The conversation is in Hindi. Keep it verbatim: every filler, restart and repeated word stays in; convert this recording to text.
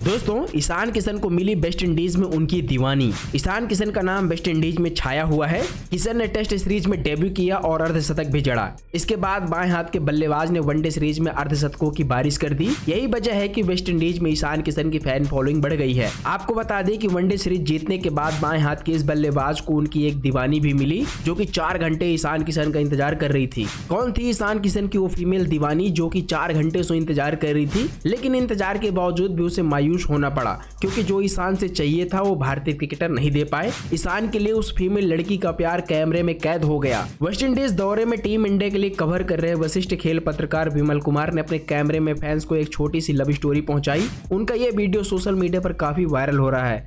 दोस्तों, ईशान किशन को मिली वेस्ट इंडीज में उनकी दीवानी। ईशान किशन का नाम वेस्ट इंडीज में छाया हुआ है। किशन ने टेस्ट सीरीज में डेब्यू किया और अर्धशतक भी जड़ा। इसके बाद बाएं हाथ के बल्लेबाज ने वनडे सीरीज में अर्धशतकों की बारिश कर दी। यही वजह है कि वेस्ट इंडीज में ईशान किशन की फैन फॉलोइंग बढ़ गई है। आपको बता दें कि वनडे सीरीज जीतने के बाद बाएं हाथ के इस बल्लेबाज को उनकी एक दीवानी भी मिली, जो कि चार घंटे ईशान किशन का इंतजार कर रही थी। कौन थी ईशान किशन की वो फीमेल दीवानी जो कि चार घंटे से इंतजार कर रही थी, लेकिन इंतजार के बावजूद भी उसे मायूस होना पड़ा, क्योंकि जो ईशान से चाहिए था वो भारतीय क्रिकेटर नहीं दे पाए। ईशान के लिए उस फीमेल लड़की का प्यार कैमरे में कैद हो गया। वेस्टइंडीज दौरे में टीम इंडिया के लिए कवर कर रहे वशिष्ठ खेल पत्रकार विमल कुमार ने अपने कैमरे में फैंस को एक छोटी सी लव स्टोरी पहुंचाई। उनका ये वीडियो सोशल मीडिया पर काफी वायरल हो रहा है।